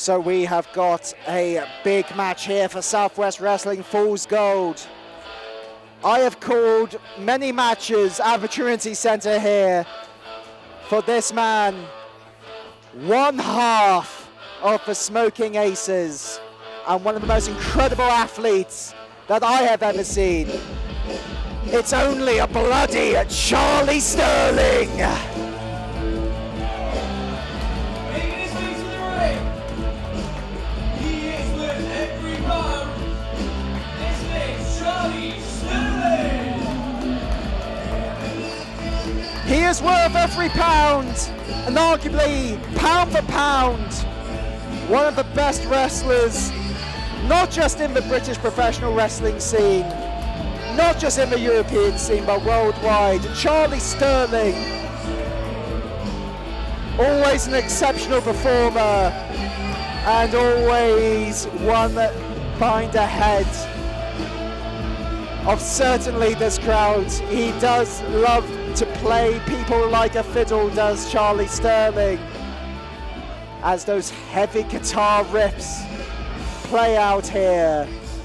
So we have got a big match here for Southwest Wrestling Fool's Gold. I have called many matches at Maturity Center here for this man, one half of the Smoking Aces and one of the most incredible athletes that I have ever seen. It's only a bloody Charlie Sterling. He is worth every pound, and arguably, pound for pound, one of the best wrestlers, not just in the British professional wrestling scene, not just in the European scene, but worldwide. Charlie Sterling, always an exceptional performer, and always one behind ahead of certainly this crowd. He does love to play people like a fiddle, does Charlie Sterling, as those heavy guitar riffs play out here.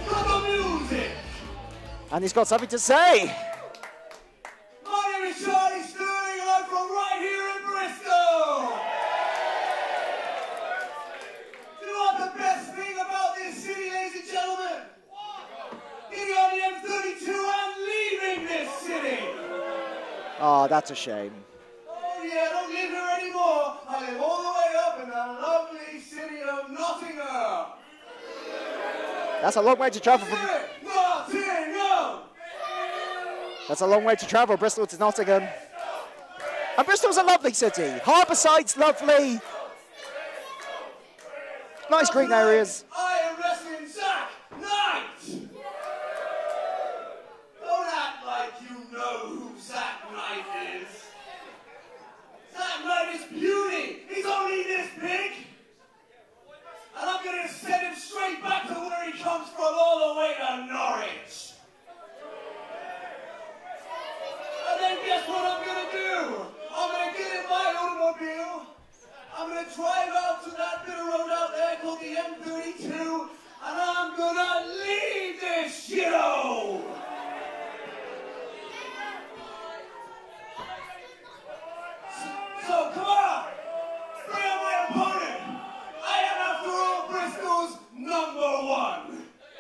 And he's got something to say. My name is Charlie Sterling and I'm from right here in Bristol. Do you know what the best thing about this city, ladies and gentlemen? Getting on the M32 and leaving this city. Oh, that's a shame. Oh yeah, I don't live here anymore. I live all the way up in the lovely city of Nottingham. That's a long way to travel from... Nottingham! That's a long way to travel, Bristol to Nottingham. And Bristol's a lovely city. Harbourside's lovely. Nice green areas. I am wrestling Zak Knight! Don't act like you know who Zak Knight is. Zak Knight is beauty. He's only this big. And I'm going to send him straight back to where he comes from, all the way to Norwich. And then guess what I'm going to do? I'm going to get in my automobile. I'm going to drive out to that bit of road out there called the M32. And I'm going to leave this shithole. So come on. Bring on my opponent. I am, after all, Bristol's #1.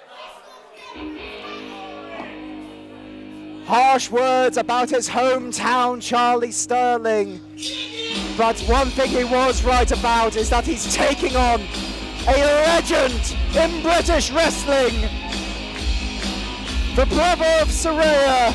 Harsh words about his hometown, Charlie Sterling. But one thing he was right about is that he's taking on a legend in British wrestling. The brother of Saraya.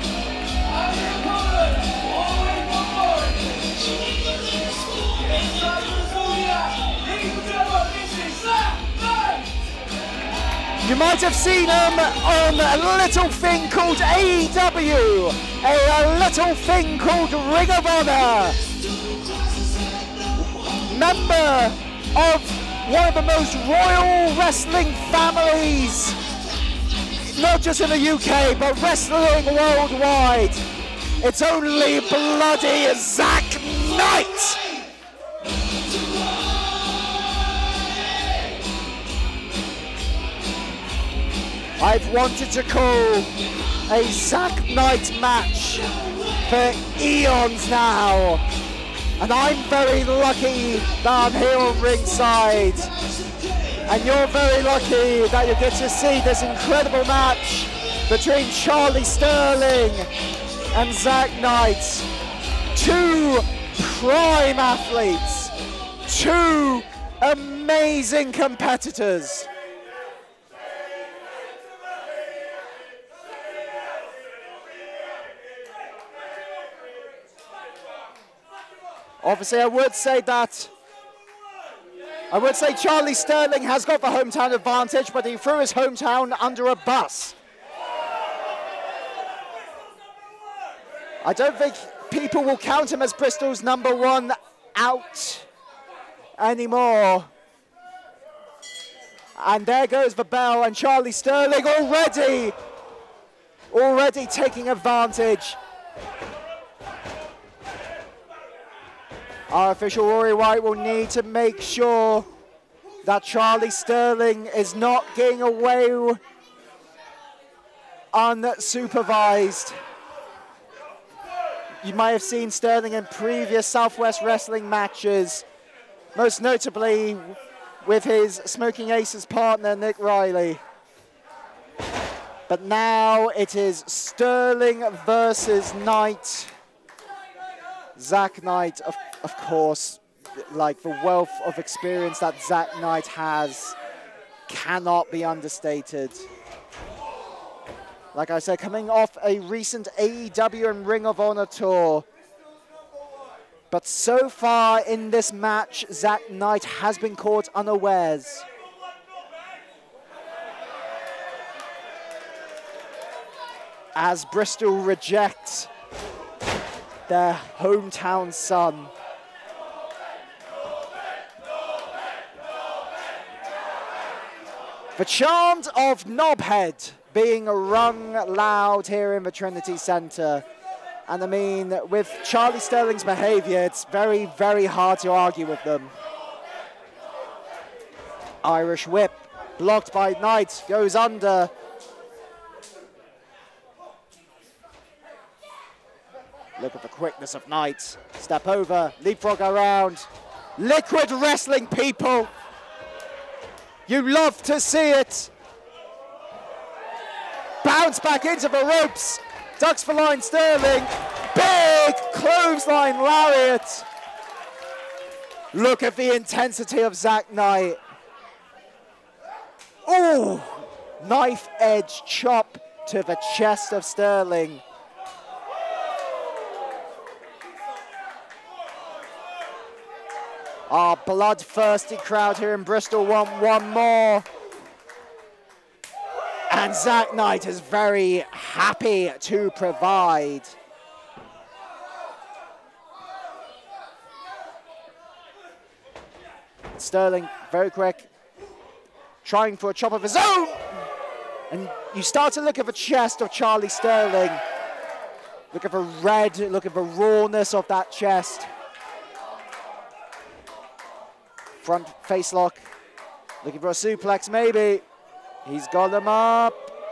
You might have seen him on a little thing called AEW, a little thing called Ring of Honor. Member of one of the most royal wrestling families, not just in the UK, but wrestling worldwide. It's only bloody Zak Knight. I've wanted to call a Zak Knight match for eons now, and I'm very lucky that I'm here on ringside, and you're very lucky that you get to see this incredible match between Charlie Sterling and Zak Knight. Two prime athletes, two amazing competitors. Obviously, I would say Charlie Sterling has got the hometown advantage, but he threw his hometown under a bus. I don't think people will count him as Bristol's #1 out anymore. And there goes the bell, and Charlie Sterling already taking advantage. Our official Rory White will need to make sure that Charlie Sterling is not getting away unsupervised. You might have seen Sterling in previous Southwest Wrestling matches, most notably with his Smoking Aces partner, Nick Riley. But now it is Sterling versus Knight. Zak Knight, of course, like the wealth of experience that Zak Knight has cannot be understated. Like I said, coming off a recent AEW and Ring of Honor tour. But so far in this match, Zak Knight has been caught unawares. As Bristol rejects their hometown son. The chant of Knobhead being rung loud here in the Trinity Center. And I mean, with Charlie Sterling's behavior, it's very, very hard to argue with them. Irish whip, blocked by Knight, goes under. Look at the quickness of Knight. Step over, leapfrog around. Liquid wrestling, people. You love to see it. Bounce back into the ropes. Ducks for line Sterling. Big clothesline lariat. Look at the intensity of Zak Knight. Ooh, knife edge chop to the chest of Sterling. Our bloodthirsty crowd here in Bristol want one more. And Zak Knight is very happy to provide. Sterling, very quick, trying for a chop of his own. And you start to look at the chest of Charlie Sterling. Look at the red, look at the rawness of that chest. Front face lock, looking for a suplex maybe. He's got him up.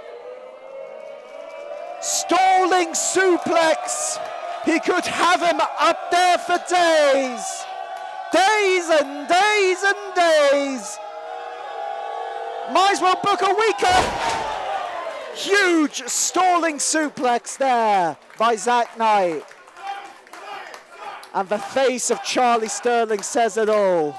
Stalling suplex. He could have him up there for days. Days and days and days. Might as well book a week off. Huge stalling suplex there by Zak Knight. And the face of Charlie Sterling says it all.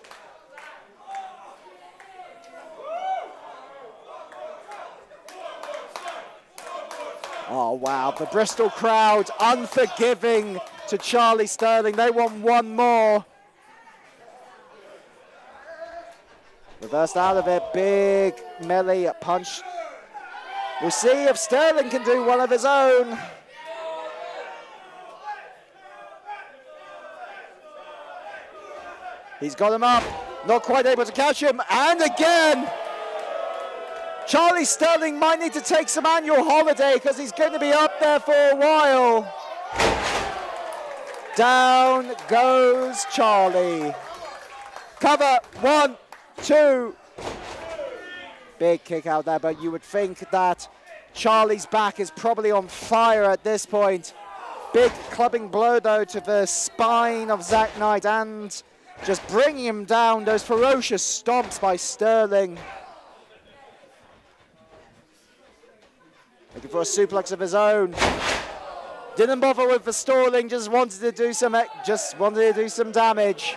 Oh, wow, the Bristol crowd unforgiving to Charlie Sterling. They want one more. Reversed out of it, big melee punch. We'll see if Sterling can do one of his own. He's got him up, not quite able to catch him, and again. Charlie Sterling might need to take some annual holiday because he's going to be up there for a while. Down goes Charlie. Cover, 1, 2. Big kick out there, but you would think that Charlie's back is probably on fire at this point. Big clubbing blow, though, to the spine of Zak Knight and just bringing him down. Those ferocious stomps by Sterling. Looking for a suplex of his own. Didn't bother with the stalling, just wanted to do some damage.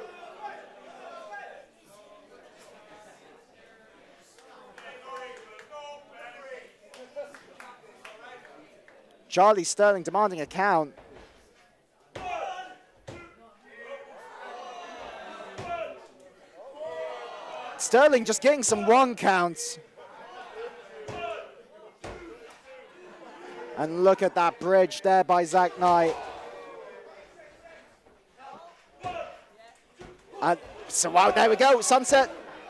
Charlie Sterling demanding a count. Sterling just getting some 1 counts. And look at that bridge there by Zak Knight. And so, wow, there we go, sunset.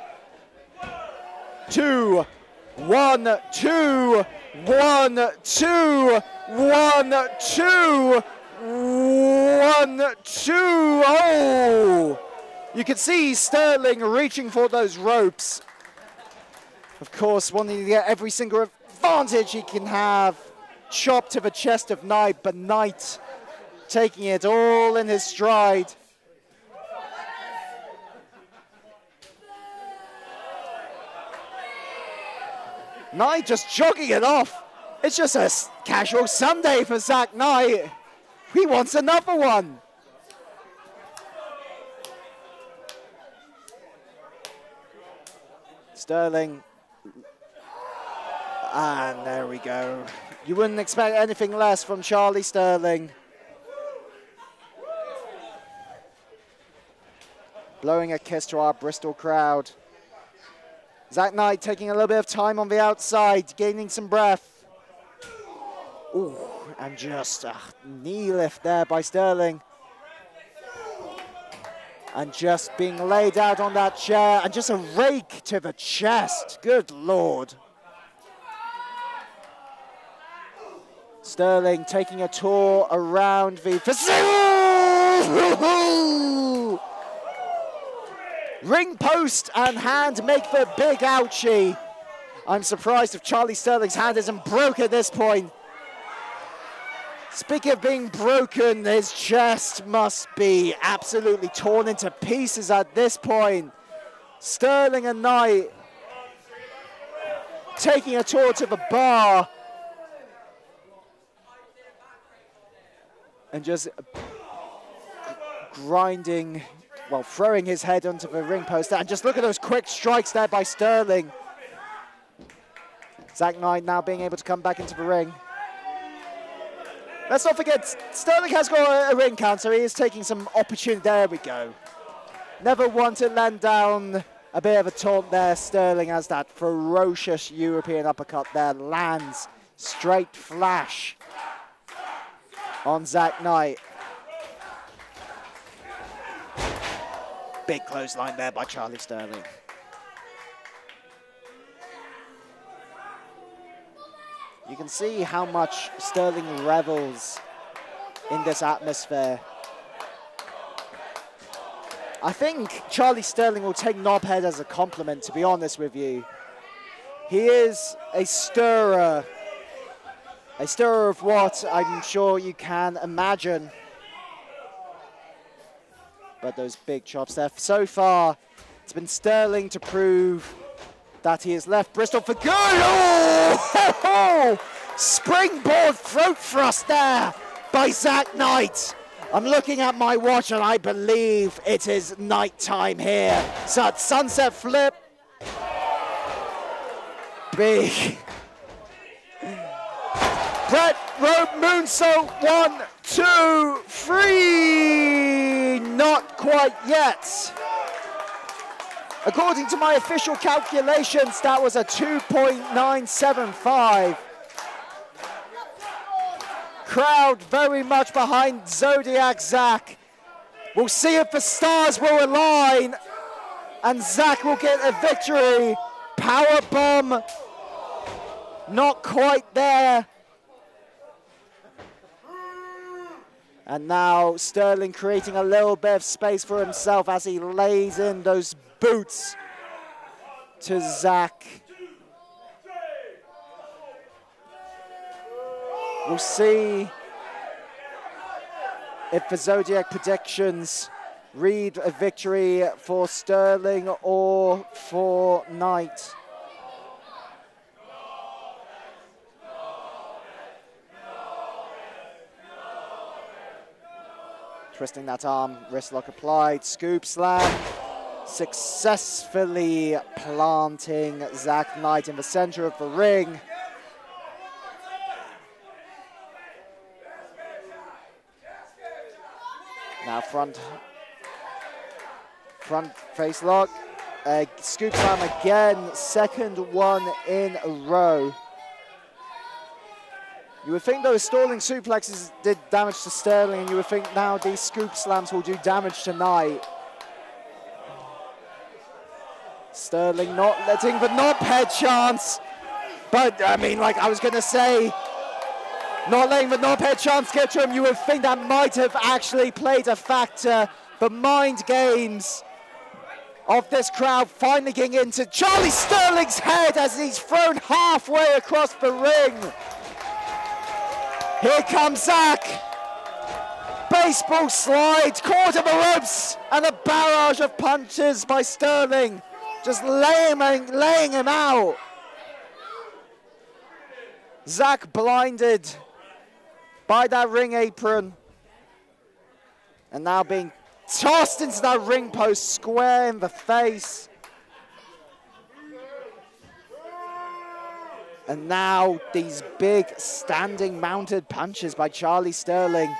2, 1, 2, 1, 2, 1, 2, 1, 2. Oh! You can see Sterling reaching for those ropes. Of course, wanting to get every single advantage he can have. Chop to the chest of Knight, but Knight taking it all in his stride. Knight just jogging it off. It's just a casual Sunday for Zak Knight. He wants another one. Sterling. And there we go. You wouldn't expect anything less from Charlie Sterling. Blowing a kiss to our Bristol crowd. Zak Knight taking a little bit of time on the outside, gaining some breath. Ooh, and just a knee lift there by Sterling. And just being laid out on that chair, and just a rake to the chest. Good Lord. Sterling taking a tour around the facility. Ring post and hand make the big ouchie. I'm surprised if Charlie Sterling's hand isn't broken at this point. Speaking of being broken, his chest must be absolutely torn into pieces at this point. Sterling and Knight taking a tour to the bar. And just grinding, well, throwing his head onto the ring post. And just look at those quick strikes there by Sterling. Zak Knight now being able to come back into the ring. Let's not forget, Sterling has got a ring count, so he is taking some opportunity. There we go. Never want to land down a bit of a taunt there. Sterling has that ferocious European uppercut there. Lands straight flash on Zak Knight. Big clothesline there by Charlie Sterling. You can see how much Sterling revels in this atmosphere. I think Charlie Sterling will take Knobhead as a compliment, to be honest with you. He is a stirrer of what I'm sure you can imagine. But those big chops there. So far, it's been Sterling to prove that he has left Bristol for good. Oh! Springboard throat thrust there by Zak Knight. I'm looking at my watch and I believe it is night time here. So sunset flip. Big. Brett Road moonsault, 1, 2, 3. Not quite yet. According to my official calculations, that was a 2.975. Crowd very much behind Zodiac Zak. We'll see if the stars will align and Zak will get a victory. Power bomb, not quite there. And now Sterling creating a little bit of space for himself as he lays in those boots to Zak. We'll see if the Zodiac predictions read a victory for Sterling or for Knight. Twisting that arm, wrist lock applied, scoop slam. Successfully planting Zak Knight in the center of the ring. Now front face lock, scoop slam again, second one in a row. You would think those stalling suplexes did damage to Sterling, and you would think now these scoop slams will do damage to Knight. Sterling not letting the knobhead chance, but I mean, like I was gonna say, not letting the knobhead chance get to him, you would think that might have actually played a factor. The mind games of this crowd finally getting into Charlie Sterling's head as he's thrown halfway across the ring. Here comes Zak. Baseball slide, caught in the ropes, and a barrage of punches by Sterling, just laying him out. Zak blinded by that ring apron, and now being tossed into that ring post square in the face. And now these big standing mounted punches by Charlie Sterling.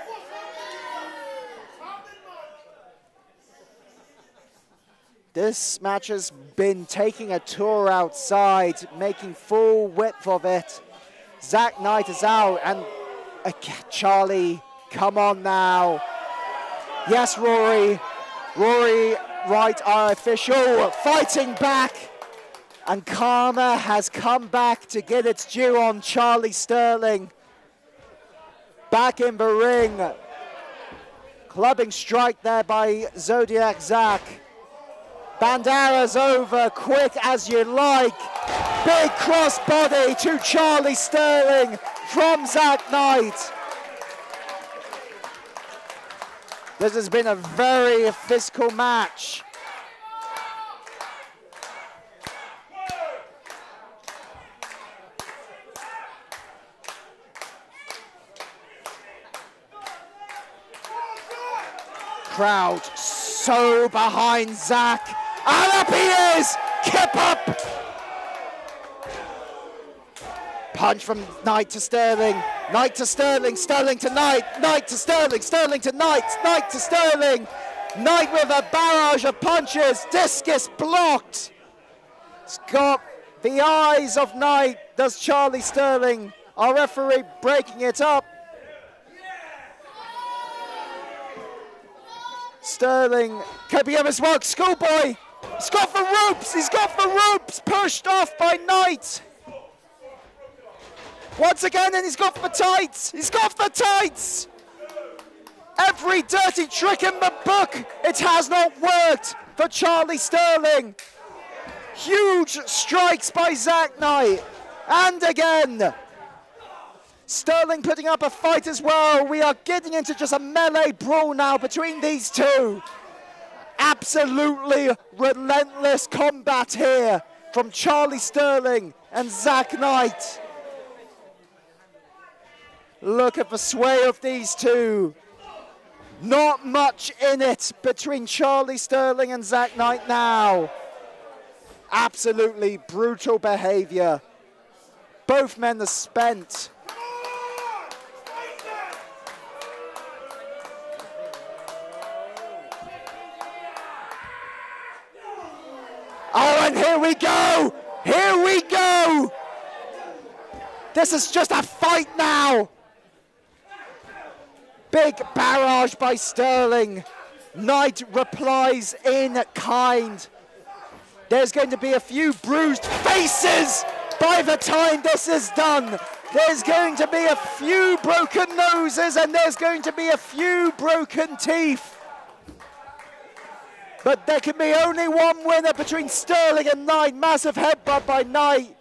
This match has been taking a tour outside, making full width of it. Zak Knight is out, and Charlie, come on now. Yes, Rory. Rory Wright, our official, fighting back. And karma has come back to get its due on Charlie Sterling. Back in the ring. Clubbing strike there by Zodiac Zak. Bandera's over, quick as you like. Big crossbody to Charlie Sterling from Zak Knight. This has been a very physical match. Crowd so behind Zak. And up he is! Kip up! Punch from Knight to Sterling. Knight to Sterling, Sterling to Knight, Knight to Sterling, Sterling to Knight, Knight to Sterling. Knight with a barrage of punches, discus blocked. It's got the eyes of Knight, does Charlie Sterling. Our referee breaking it up. Sterling, KBM as well, schoolboy. He's got the ropes, pushed off by Knight. Once again, and he's got the tights. Every dirty trick in the book, it has not worked for Charlie Sterling. Huge strikes by Zak Knight, and again. Sterling putting up a fight as well. We are getting into just a melee brawl now between these two. Absolutely relentless combat here from Charlie Sterling and Zak Knight. Look at the sway of these two. Not much in it between Charlie Sterling and Zak Knight now. Absolutely brutal behavior. Both men are spent. Oh, and here we go! Here we go! This is just a fight now! Big barrage by Sterling. Knight replies in kind. There's going to be a few bruised faces by the time this is done. There's going to be a few broken noses, and there's going to be a few broken teeth. But there can be only one winner between Sterling and Knight. Massive headbutt by Knight.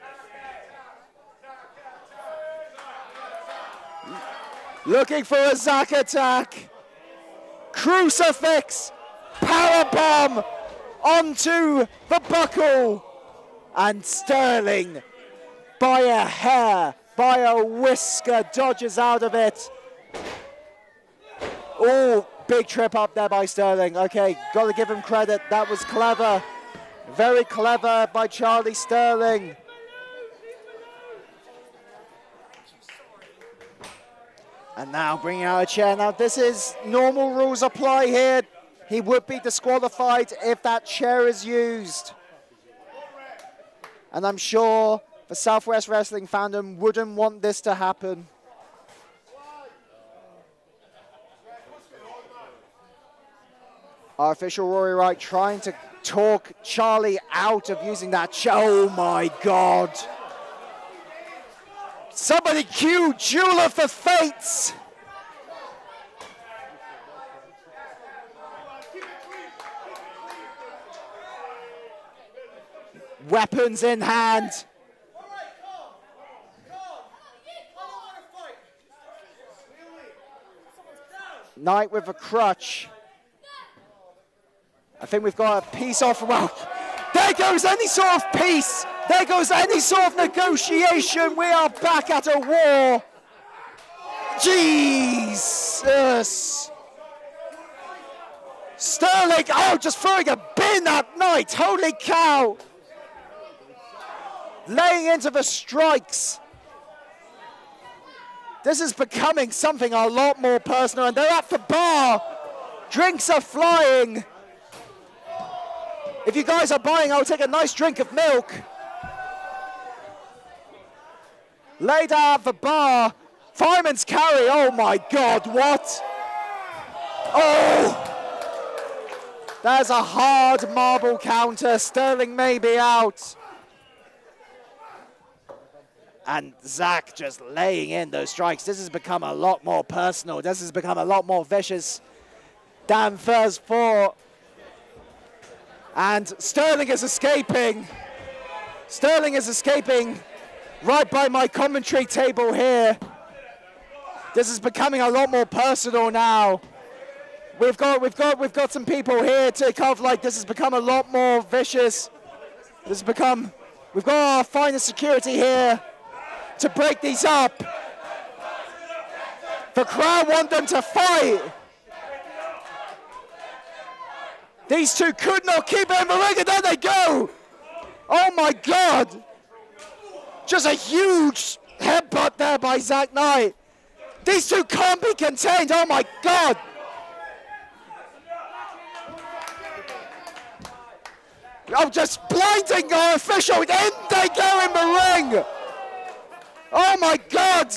Looking for a Zak attack. Crucifix. Powerbomb onto the buckle. And Sterling, by a hair, by a whisker, dodges out of it. Oh, big trip up there by Sterling. Okay, got to give him credit. That was clever. Very clever by Charlie Sterling. And now bringing out a chair. Now this is normal rules apply here. He would be disqualified if that chair is used. And I'm sure the Southwest Wrestling fandom wouldn't want this to happen. Our official Rory Wright trying to talk Charlie out of using that chair. Oh my God. Somebody cue Jeweler for Fates. weapons in hand. Knight with a crutch. I think we've got a peace offer. Well, there goes any sort of peace. There goes any sort of negotiation. We are back at a war. Jesus. Sterling, oh, just throwing a bin at Knight. Holy cow. Laying into the strikes. This is becoming something a lot more personal, and they're at the bar. Drinks are flying. If you guys are buying, I'll take a nice drink of milk. Laid out at the bar. Fireman's carry, oh my God, what? Oh! There's a hard marble counter. Sterling may be out. And Zak just laying in those strikes. This has become a lot more personal. This has become a lot more vicious than first thought. And Sterling is escaping. Sterling is escaping right by my commentary table here. This is becoming a lot more personal now. We've got some people here to kind of like, this has become a lot more vicious. This has become, we've got our finest security here to break these up. The crowd want them to fight. These two could not keep it in the ring, and there they go. Oh my God. Just a huge headbutt there by Zak Knight. These two can't be contained, oh my God. Oh, just blinding our official, in they go in the ring. Oh my God.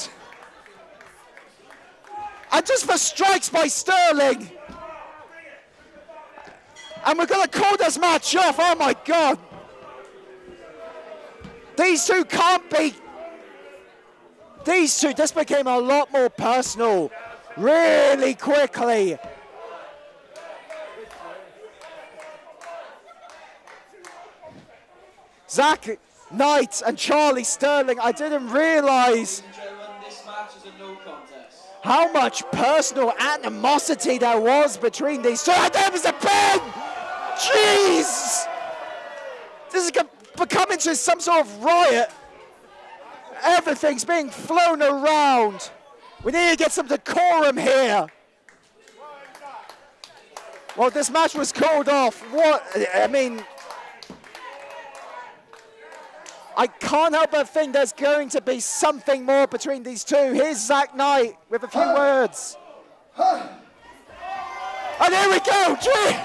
And just the strikes by Sterling. And we're gonna call this match off, oh my God. These two can't be. These two, this became a lot more personal really quickly. Zak Knight and Charlie Sterling, I didn't realize how much personal animosity there was between these two. And there was a pin! Jeez! This is becoming to some sort of riot. Everything's being flown around. We need to get some decorum here. Well, this match was called off. What? I mean, I can't help but think there's going to be something more between these two. Here's Zak Knight with a few words. And here we go, gee!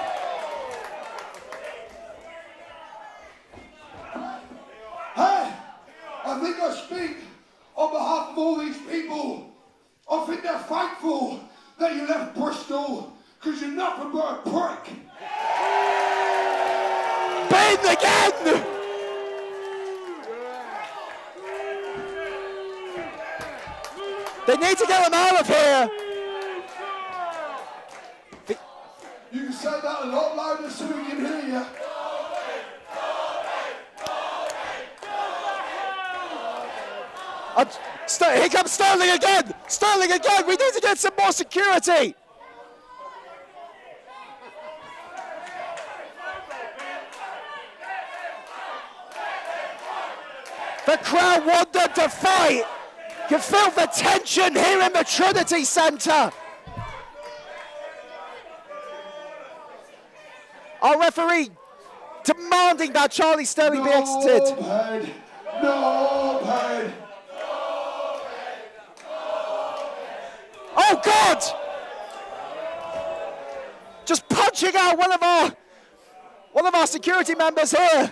Hey, I think I speak on behalf of all these people. I think they're thankful that you left Bristol, because you're nothing but a prick. Bane again! They need to get him out of here. You can say that a lot louder so we can hear you. Here comes Sterling again! Sterling again! We need to get some more security! The crowd want them to fight! You can feel the tension here in the Trinity Center! Our referee demanding that Charlie Sterling be exited. No pain. Oh God! Just punching out one of our security members here.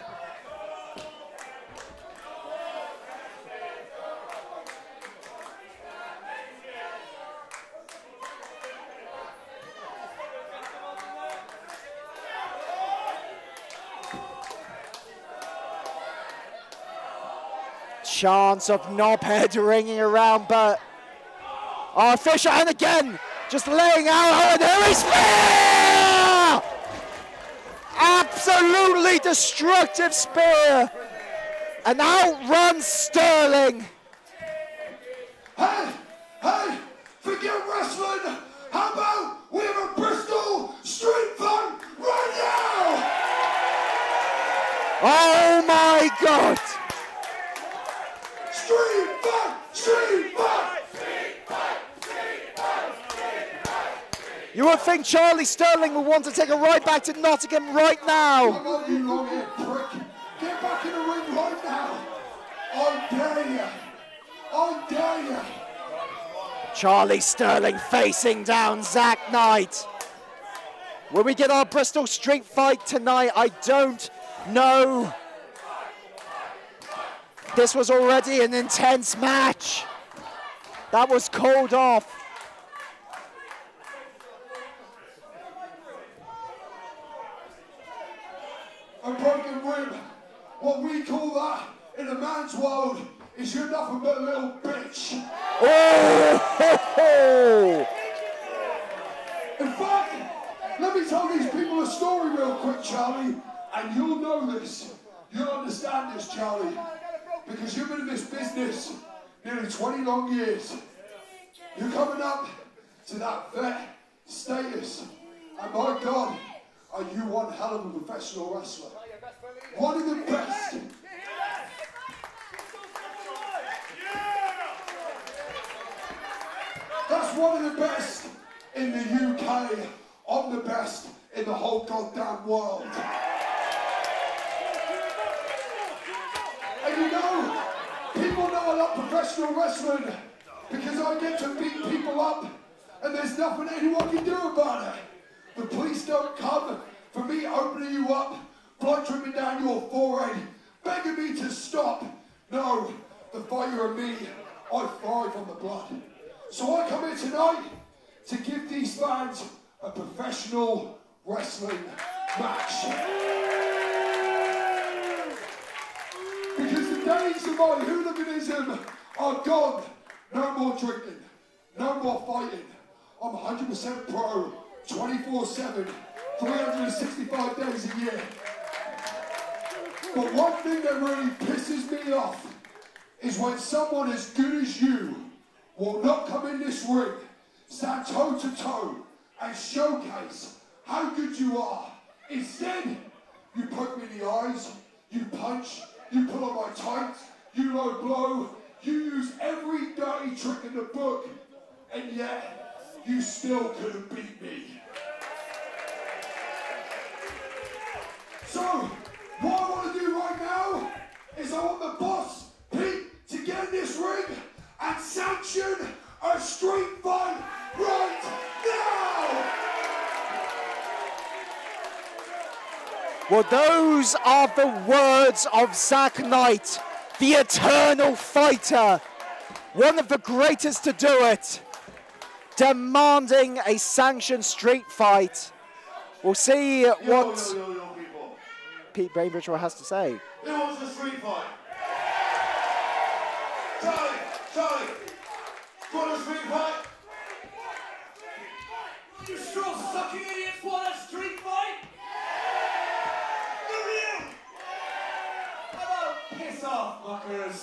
Chance of knobhead ringing around, but our official, and again, just laying out, and there is spear! Absolutely destructive spear and outruns Sterling. Hey, forget wrestling. How about we have a Bristol street fight right now? Oh my God. Street fight. You would think Charlie Sterling would want to take a ride back to Nottingham right now. Come on, you long-haired prick. Get back in the ring right now. I dare you. Charlie Sterling facing down Zak Knight. Will we get our Bristol street fight tonight? I don't know. This was already an intense match. That was called off. A broken rib. What we call that in a man's world is you're nothing but a little bitch. Oh! Ho, ho. In fact, let me tell these people a story real quick, Charlie, and you'll know this. You'll understand this, Charlie, because you've been in this business nearly 20 long years. You're coming up to that vet status, and my God, are you one hell of a professional wrestler. One of the best. That's one of the best in the UK. I'm the best in the whole goddamn world. And you know, people know I love professional wrestling because I get to beat people up and there's nothing anyone can do about it. The police don't come for me opening you up, blood dripping down your forehead, begging me to stop. No, the fighter and me, I thrive on the blood. So I come here tonight to give these fans a professional wrestling match. Because the days of my hooliganism are gone. No more drinking, no more fighting. I'm 100% pro, 24/7, 365 days a year. But one thing that really pisses me off is when someone as good as you will not come in this ring, stand toe to toe, and showcase how good you are. Instead, you poke me in the eyes, you punch, you pull on my tights, you low blow, you use every dirty trick in the book, and yet you still couldn't beat me. So, what I want to do right now is I want the boss, Pete, to get in this ring and sanction a street fight right now! Well, those are the words of Zak Knight, the eternal fighter, one of the greatest to do it, demanding a sanctioned street fight. We'll see what Pete Bainbridge has to say. Who wants a street fight? Charlie, do you want a street fight? You straw sucking idiots want a street fight? Who are you? How about piss off, fuckers?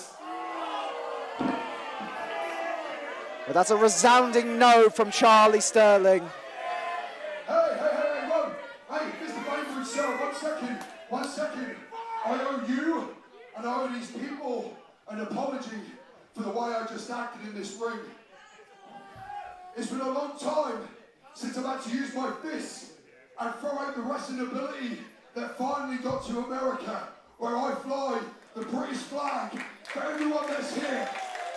But that's a resounding no from Charlie Sterling. Hey, whoa. Hey, Mr. Bainbridge, sir, 1 second. I owe you and I owe these people an apology for the way I just acted in this ring. It's been a long time since I've had to use my fists and throw out the wrestling ability that finally got to America, where I fly the British flag for everyone that's here.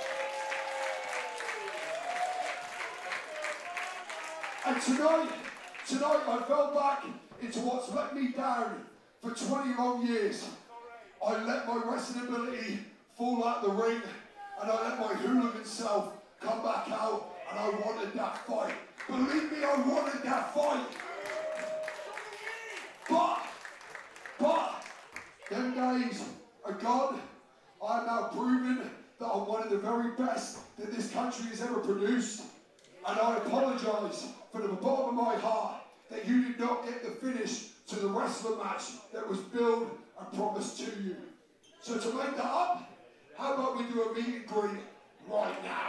And tonight I fell back into what's let me down for 20 long years. I let my wrestling ability fall out the ring, and I let my hooligan self come back out, and I wanted that fight. Believe me, I wanted that fight. But, them days are gone. I am now proving that I'm one of the very best that this country has ever produced. And I apologise from the bottom of my heart that you did not get the finish to the wrestling match that was billed and promised to you. So to make that up, how about we do a meet and greet right now?